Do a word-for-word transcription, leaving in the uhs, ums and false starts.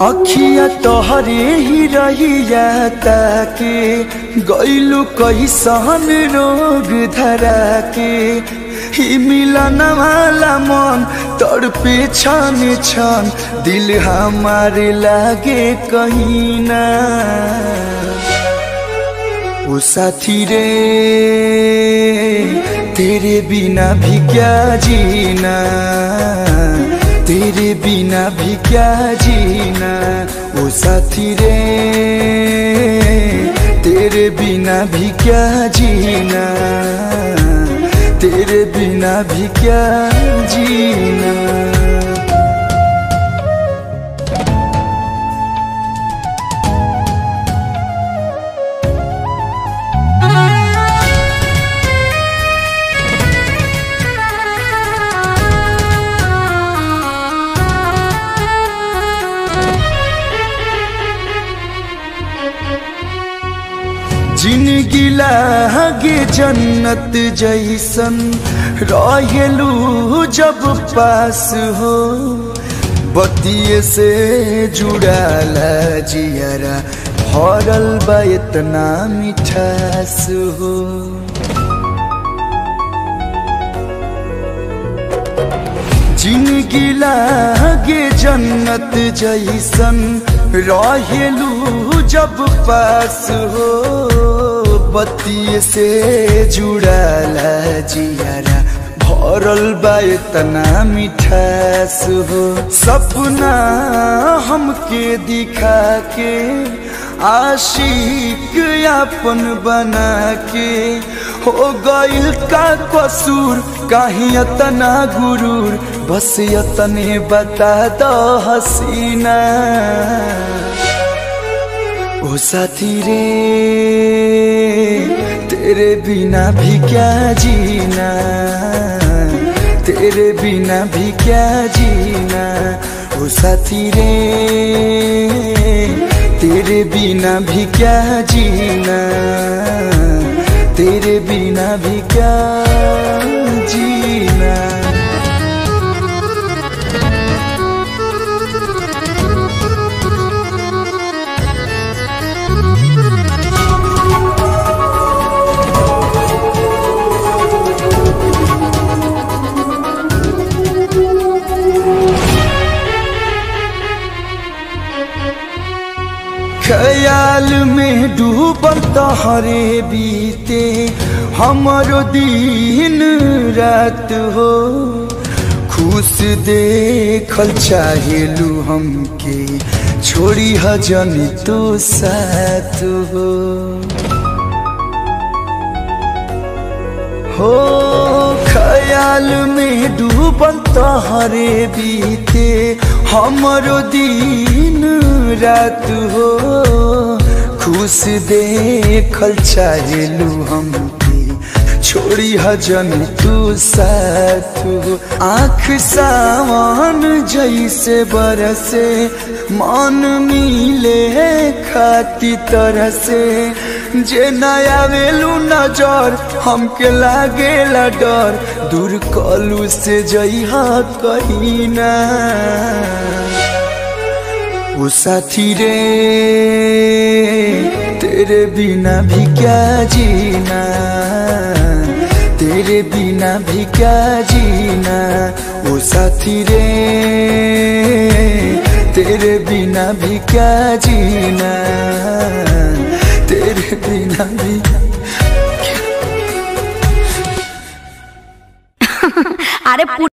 अखिया तोहरे ही रहिया ताके गइलु कैसन रोग धरा के ही मिलन वाला मन तड़पे छन छन दिल हमारे लागे कहीं ना। ओ साथी रे तेरे बिना भी क्या जीना, तेरे बिना भी क्या जीना। ओ साथी रे तेरे बिना भी क्या जीना, तेरे बिना भी क्या जीना। जिंदगी लागे जन्नत जैसन रहेलू जब पास हो, बतिये से जुड़ाला जियरा भरल बा इतना मिठास हो। जिंदगी लागे जन्नत जैसन रहेलू जब पास हो, बतिये से जुड़ाला जियारा भरल बा इतना मिठास हो। सपना हमके दिखा के आशिक अपन बना के हो गइल का कसूर, काहे इतना गुरूर, बस इतने बता दो हसीना। ओ साथी रे तेरे बिना भी क्या जीना, तेरे बिना भी क्या जीना। ओ साथी रे तेरे बिना भी क्या जीना, तेरे बिना भी क्या जीना। ख्याल में डूबल तोहरे बीते हमारो दिन रात हो, खुश देखल चाहेलू हमके छोड़ी हजन तो साथ हो। हो ख्याल में डूबल तोहरे बीते हमारो दिन रात हो, खुश देखल चाहेलू हमके छोड़ी हजन तू साथ हो। आँख सावन जैसे बरसे मन मिले खाती तरह से, जे नया वेलू नजर हमके लागेला डर, दूर कलू से जइहा कहीं ना। ओ साथी रे तेरे बिना भी क्या जीना, तेरे बिना भी क्या जीना। ओ साथी रे तेरे बिना भी क्या जीना, तेरे बिना भी अरे